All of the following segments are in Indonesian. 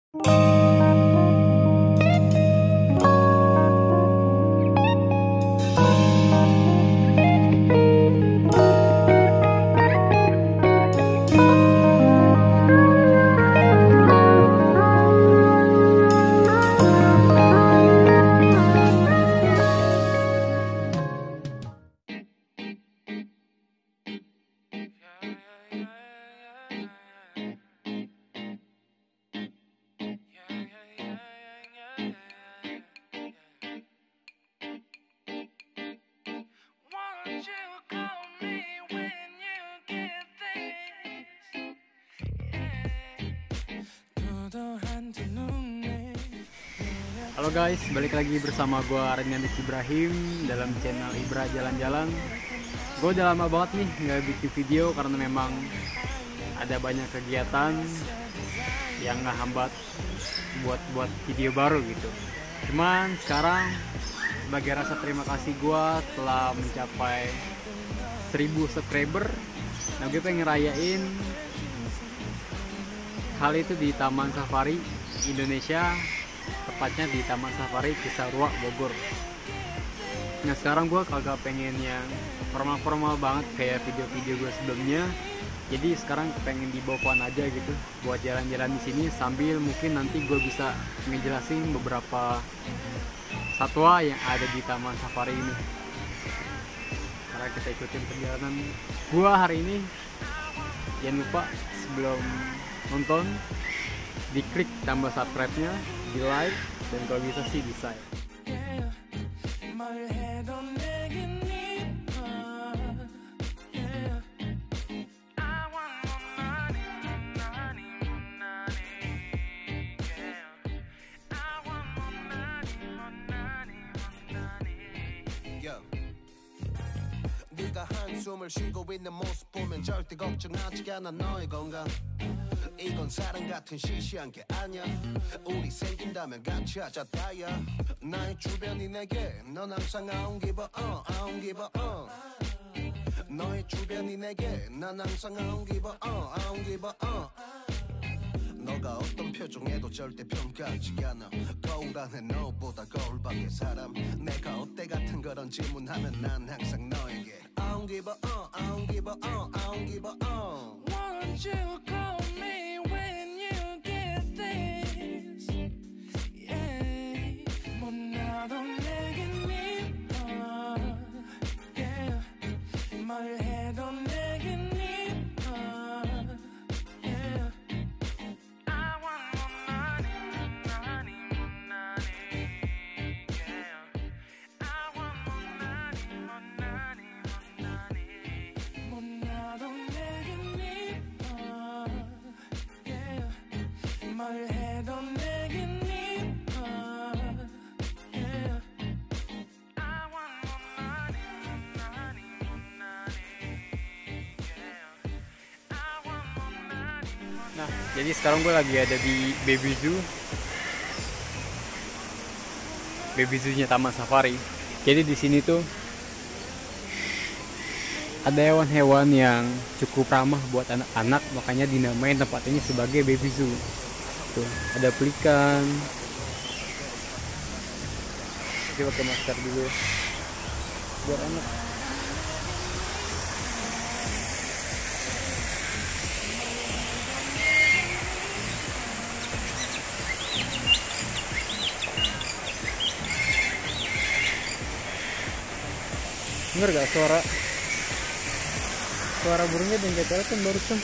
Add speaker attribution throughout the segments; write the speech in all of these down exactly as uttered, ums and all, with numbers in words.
Speaker 1: Halo guys, balik lagi bersama gue Aryan Ibrahim dalam channel Ibra Jalan-Jalan. Gue udah lama banget nih nggak bikin video karena memang ada banyak kegiatan yang ngehambat buat buat video baru gitu. Cuman sekarang sebagai rasa terima kasih gue telah mencapai seribu subscriber. Nah, gue pengen ngerayain hal itu di Taman Safari Indonesia, tepatnya di Taman Safari Cisarua, Bogor. Nah, sekarang gue kagak pengen yang formal-formal banget kayak video-video gue sebelumnya. Jadi sekarang pengen dibawa fun aja gitu, buat jalan-jalan di sini sambil mungkin nanti gue bisa ngejelasin beberapa satwa yang ada di Taman Safari ini. Karena kita ikutin perjalanan gue hari ini. Jangan lupa sebelum nonton diklik tambah subscribe-nya, di like, dan kalau bisa sih bisa ya.
Speaker 2: 네가 한숨을 쉬고 있는 모습 보면 절대 걱정하지 않아 너의 건강. 이건 사랑 같은 시시한 게 아니야. 우리 생긴다면 같이 하자 다야. 나의 주변이 내게 넌 항상 I don't give a uh, I don't give a uh. 너의 주변이 내게 난 항상 I don't give a uh, I don't give a uh. 너가 어떤 표정에도 절대 평가하지 않아. 거울 안에 너보다 거울 밖의 사람. 내가 어때 같은 그런 질문하면 난 항상 너에게 I don't give a uh, I don't give a uh, I don't give a uh. Won't you call me when you get this? Yeah, 뭐 나도 내게 미워. Yeah, 뭘 해도 내게 미워. Yeah.
Speaker 1: Nah, jadi sekarang gue lagi ada di Baby Zoo. Baby Zoo-nya Taman Safari. Jadi di sini tuh ada hewan-hewan yang cukup ramah buat anak-anak, makanya dinamain tempat ini sebagai Baby Zoo. Tuh, ada pelikan. Kita pakai masker dulu biar enak. Dengar gak suara suara burungnya dan jatuh kan barusan.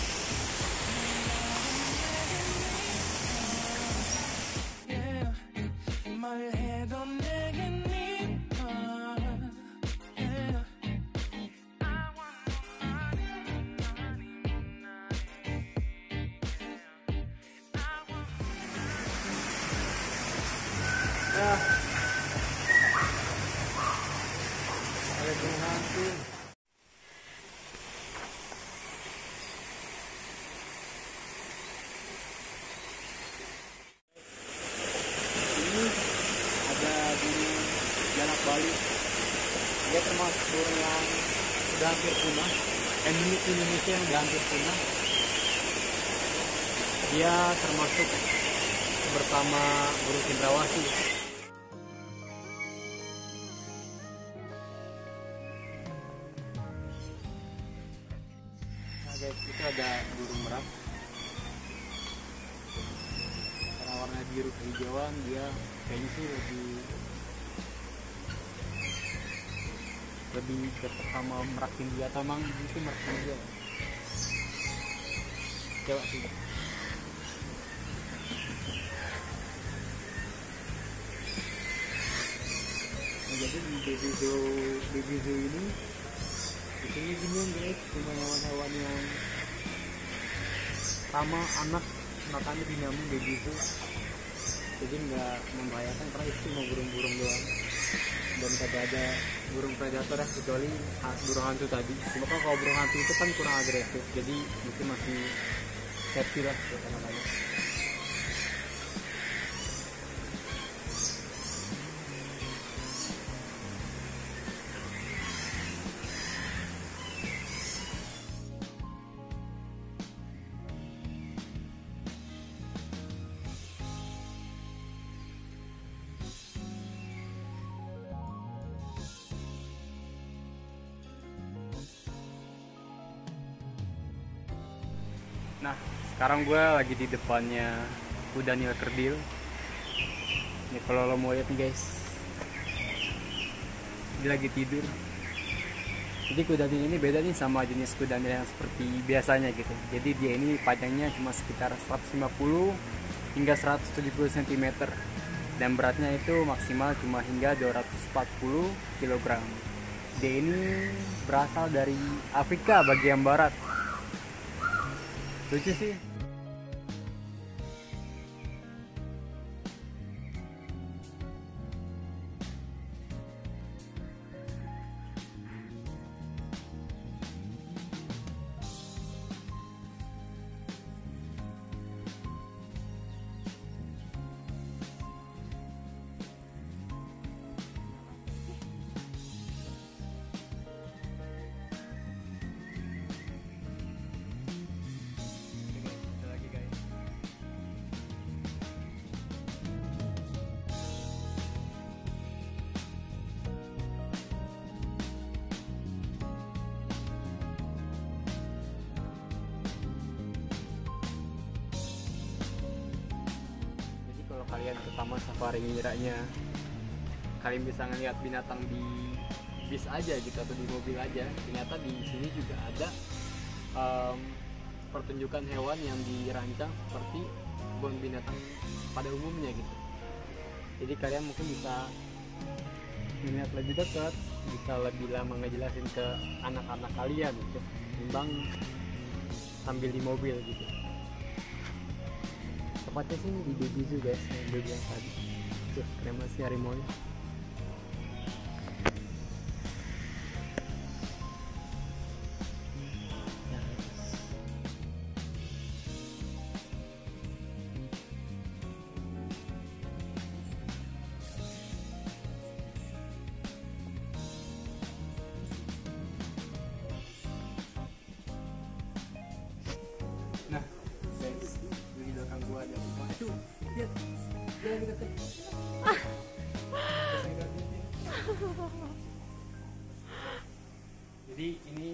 Speaker 1: Ya. Hantu. Ini ada burung jalak Bali. Dia termasuk burung yang sudah hampir punah, endemik Indonesia yang sudah hampir punah. Dia termasuk sama burung cendrawasih. Nah guys, itu ada burung merak. Karena warna biru kehijauan, dia kayaknya sih lebih lebih dekat sama merak India, atau emang itu merak India. Coba sih. Nah, jadi di baby zoo, baby zoo ini disini bingung guys, cuma hewan-hewan yang sama anak, makanya dinamain baby zoo. Jadi nggak membahayakan karena itu cuma burung-burung doang, dan kagak ada burung predator ya, kecuali burung hantu tadi. Cuma kan kalau burung hantu itu kan kurang agresif, jadi mungkin masih safety lah buat anak-anak. Nah, sekarang gue lagi di depannya kuda Nil Kerdil. Ini kalau lo mau lihat nih guys, dia lagi tidur. Jadi kuda Nil ini beda nih sama jenis kuda Nil yang seperti biasanya gitu. Jadi dia ini panjangnya cuma sekitar seratus lima puluh hingga seratus tujuh puluh sentimeter, dan beratnya itu maksimal cuma hingga dua ratus empat puluh kilogram. Dia ini berasal dari Afrika bagian barat. Lucu sih. Kalian ke taman safari Miranya, kalian bisa ngeliat binatang di bis aja gitu atau di mobil aja. Ternyata di sini juga ada um, pertunjukan hewan yang dirancang seperti kebun binatang pada umumnya gitu. Jadi kalian mungkin bisa melihat lebih dekat, bisa lebih lama ngejelasin ke anak-anak kalian gitu, timbang sambil di mobil gitu. Tepatnya sih di baby zoo guys, yang gue bilang tadi. Tuh, kremasi harimau nya. Nah, guys, di belakang gua ada batu. Lihat, dia lagi deket. Jadi ini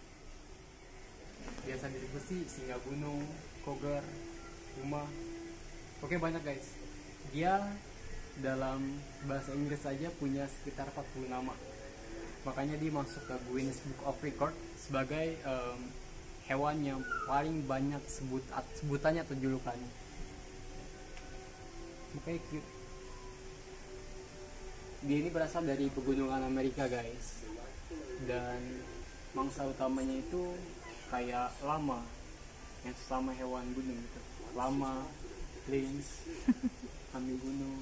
Speaker 1: biasa disebut sih singa gunung, koger, puma. Oke, banyak guys. Dia dalam bahasa Inggris saja punya sekitar empat puluh nama. Makanya dia masuk ke Guinness Book of Record sebagai um, hewan yang paling banyak sebut sebutannya atau julukannya. Makanya cute. Dia ini berasal dari pegunungan Amerika guys, dan mangsa utamanya itu kayak lama, yang sesama hewan gunung gitu. Lama, lynx, kambing gunung.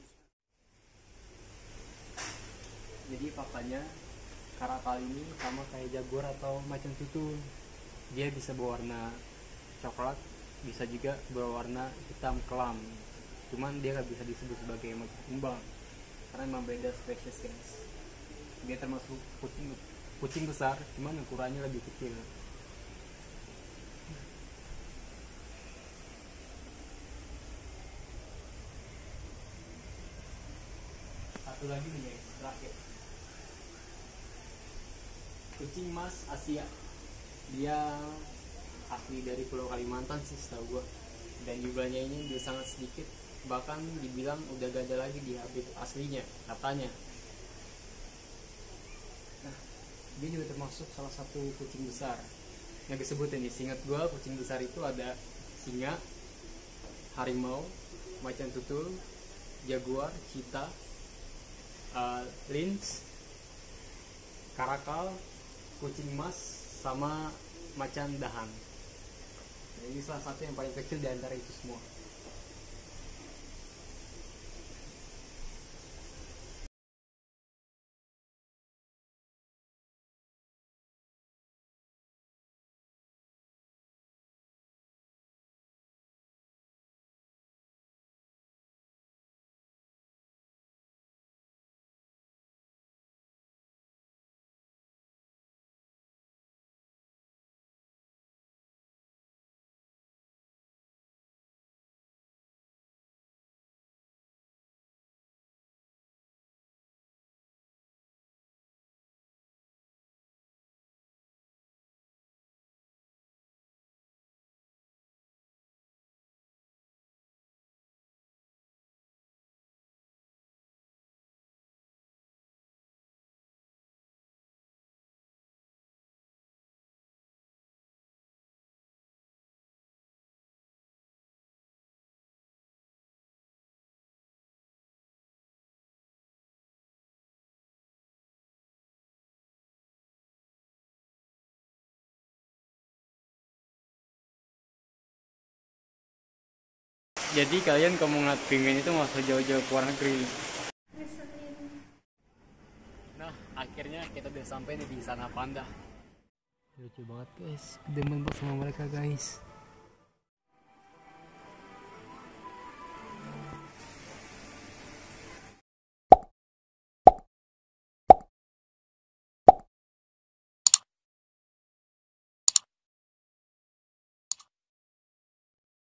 Speaker 1: Jadi faktanya karakal ini sama kayak jaguar atau macan tutul. Dia bisa berwarna coklat, bisa juga berwarna hitam kelam. Cuman dia nggak bisa disebut sebagai macan kumbang karena memang beda spesies guys. Dia termasuk kucing kucing besar, cuman ukurannya lebih kecil. satu lagi nih guys, terakhir. Kucing mas Asia. Dia asli dari Pulau Kalimantan sih setahu gua. Dan jumlahnya ini dia sangat sedikit. Bahkan dibilang udah gak ada lagi di habitat aslinya katanya. Nah, dia juga termasuk salah satu kucing besar yang disebutin nih. Seingat gua kucing besar itu ada singa, harimau, macan tutul, jaguar, cheetah, uh, lynx, karakal, kucing emas, sama macan dahan. Nah, ini salah satu yang paling kecil di antara itu semua. Jadi kalian kalau mau ngeliat penguin itu nggak usah jauh-jauh ke luar negeri. Nah, akhirnya kita udah sampai nih di Sana Panda. Lucu banget guys, demen banget sama mereka guys.